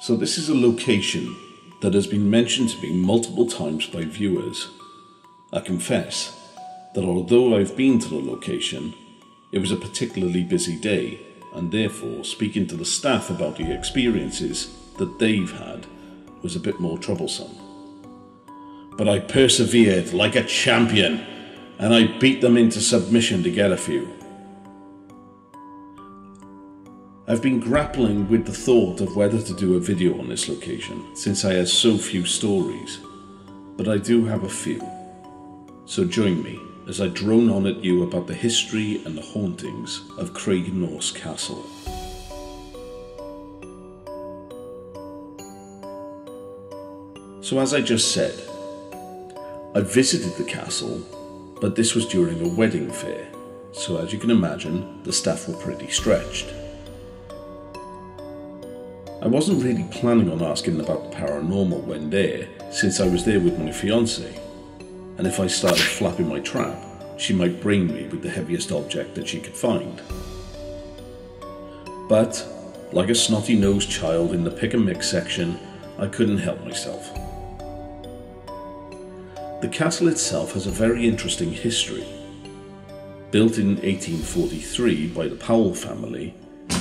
So this is a location that has been mentioned to me multiple times by viewers. I confess that although I've been to the location, it was a particularly busy day, and therefore speaking to the staff about the experiences that they've had was a bit more troublesome. But I persevered like a champion, and I beat them into submission to get a few. I've been grappling with the thought of whether to do a video on this location, since I have so few stories, but I do have a few. So join me as I drone on at you about the history and the hauntings of Craigennorth Castle. So as I just said, I visited the castle, but this was during a wedding fair, so as you can imagine, the staff were pretty stretched. I wasn't really planning on asking about the paranormal when there, since I was there with my fiancée, and if I started flapping my trap, she might brain me with the heaviest object that she could find. But, like a snotty-nosed child in the pick and mix section, I couldn't help myself. The castle itself has a very interesting history. Built in 1843 by the Powell family,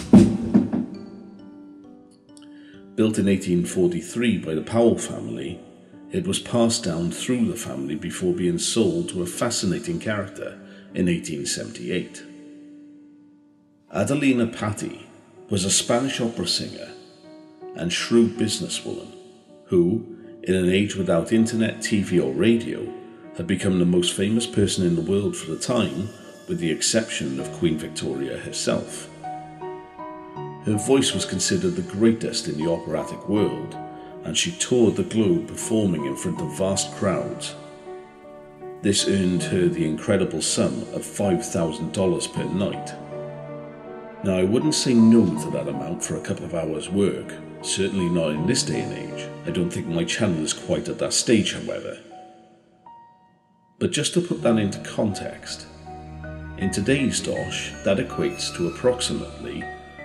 it was passed down through the family before being sold to a fascinating character in 1878. Adelina Patti was a Spanish opera singer and shrewd businesswoman who, in an age without internet, TV or radio, had become the most famous person in the world for the time, with the exception of Queen Victoria herself. Her voice was considered the greatest in the operatic world, and she toured the globe performing in front of vast crowds. This earned her the incredible sum of $5,000 per night. Now, I wouldn't say no to that amount for a couple of hours' work, certainly not in this day and age. I don't think my channel is quite at that stage, however. But just to put that into context, in today's dosh, that equates to approximately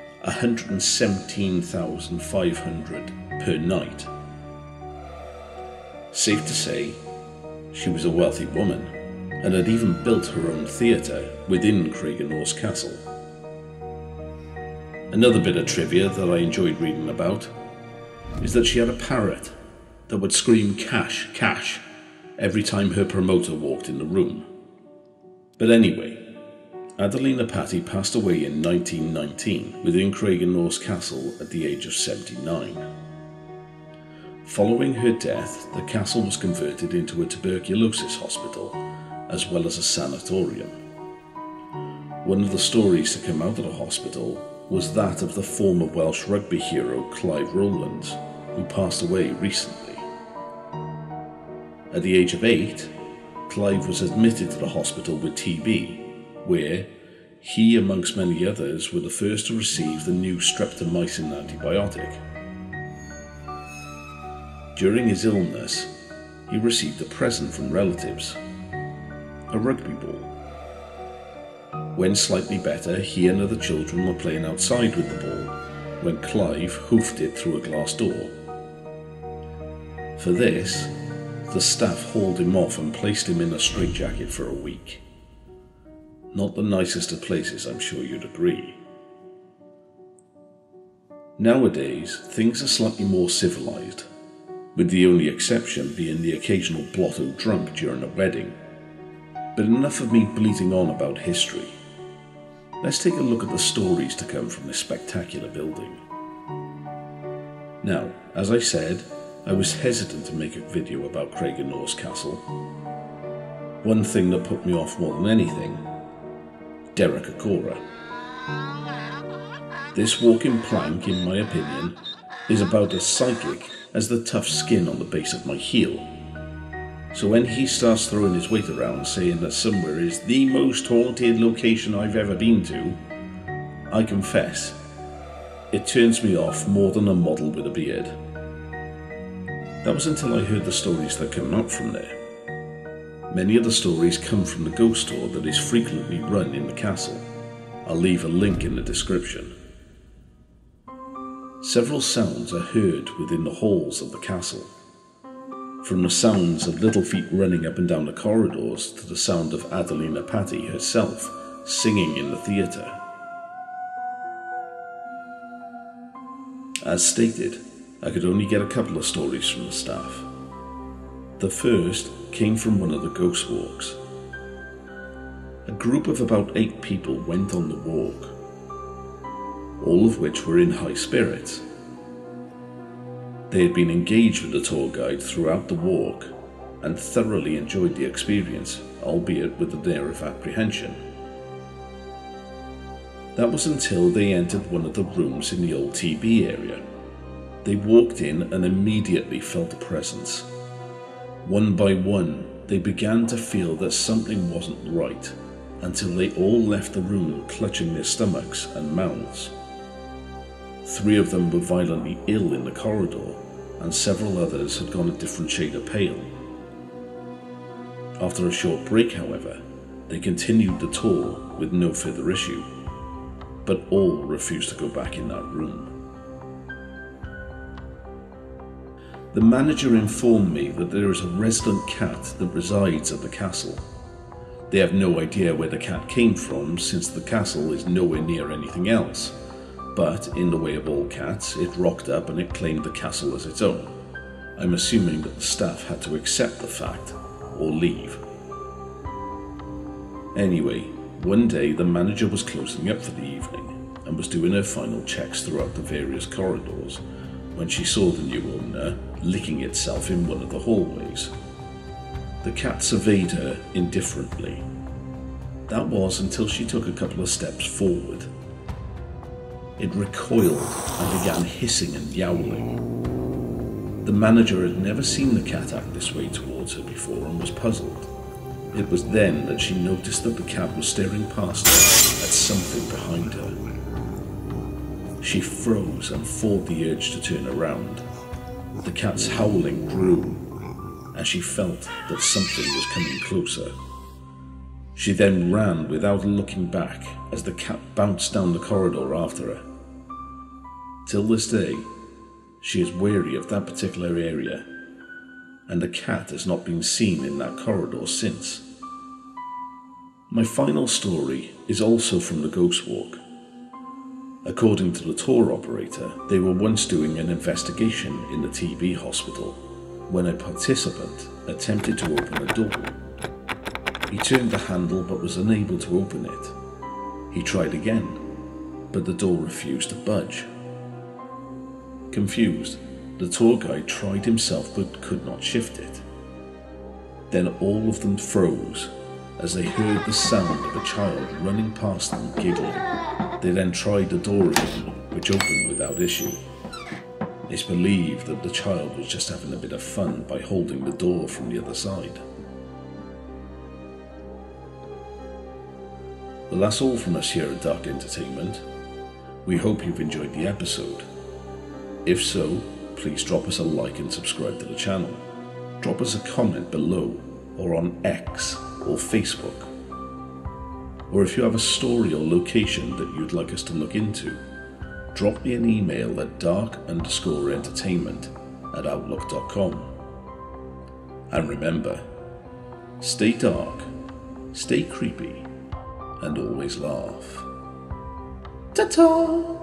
$117,500 per night. Safe to say, she was a wealthy woman and had even built her own theatre within Craigennorth Castle. Another bit of trivia that I enjoyed reading about is that she had a parrot that would scream "cash, cash" every time her promoter walked in the room. But anyway, Adelina Patti passed away in 1919 within Craigennorth Castle at the age of 79. Following her death, the castle was converted into a tuberculosis hospital as well as a sanatorium. One of the stories to come out of the hospital was that of the former Welsh rugby hero Clive Rowlands, who passed away recently. At the age of 8, Clive was admitted to the hospital with TB, where he, amongst many others, were the first to receive the new streptomycin antibiotic. During his illness, he received a present from relatives, a rugby ball. When slightly better, he and other children were playing outside with the ball when Clive hoofed it through a glass door. For this, the staff hauled him off and placed him in a straitjacket for a week. Not the nicest of places, I'm sure you'd agree. Nowadays, things are slightly more civilized, with the only exception being the occasional blotto drunk during a wedding. But enough of me bleating on about history. Let's take a look at the stories to come from this spectacular building. Now, as I said, I was hesitant to make a video about Craigennorth Castle. One thing that put me off more than anything: Derek Acorah. This walking plank, in my opinion, is about as psychic as the tough skin on the base of my heel. So when he starts throwing his weight around saying that somewhere is the most haunted location I've ever been to, I confess, it turns me off more than a model with a beard. That was until I heard the stories that come out from there. Many of the stories come from the ghost tour that is frequently run in the castle. I'll leave a link in the description. Several sounds are heard within the halls of the castle, from the sounds of little feet running up and down the corridors to the sound of Adelina Patti herself singing in the theatre. As stated, I could only get a couple of stories from the staff. The first came from one of the ghost walks. A group of about 8 people went on the walk, all of which were in high spirits. They had been engaged with the tour guide throughout the walk and thoroughly enjoyed the experience, albeit with an air of apprehension. That was until they entered one of the rooms in the old TB area. They walked in and immediately felt a presence. One by one, they began to feel that something wasn't right, until they all left the room clutching their stomachs and mouths. 3 of them were violently ill in the corridor, and several others had gone a different shade of pale. After a short break, however, they continued the tour with no further issue, but all refused to go back in that room. The manager informed me that there is a resident cat that resides at the castle. They have no idea where the cat came from, since the castle is nowhere near anything else, but in the way of all cats, it rocked up and it claimed the castle as its own. I'm assuming that the staff had to accept the fact or leave. Anyway, one day the manager was closing up for the evening and was doing her final checks throughout the various corridors when she saw the new owner licking itself in one of the hallways. The cat surveyed her indifferently. That was until she took a couple of steps forward. It recoiled and began hissing and yowling. The manager had never seen the cat act this way towards her before and was puzzled. It was then that she noticed that the cat was staring past her at something behind her. She froze and fought the urge to turn around. The cat's howling grew, and she felt that something was coming closer. She then ran without looking back as the cat bounced down the corridor after her. Till this day, she is wary of that particular area, and the cat has not been seen in that corridor since. My final story is also from the Ghost Walk. According to the tour operator, they were once doing an investigation in the TB hospital when a participant attempted to open a door. He turned the handle but was unable to open it. He tried again, but the door refused to budge. Confused, the tour guide tried himself but could not shift it. Then all of them froze as they heard the sound of a child running past them giggling. They then tried the door again, which opened without issue. It's believed that the child was just having a bit of fun by holding the door from the other side. Well, that's all from us here at Dark Entertainment. We hope you've enjoyed the episode. If so, please drop us a like and subscribe to the channel. Drop us a comment below or on X or Facebook. Or if you have a story or location that you'd like us to look into, drop me an email at dark_entertainment@outlook.com. And remember, stay dark, stay creepy, and always laugh. Ta-ta!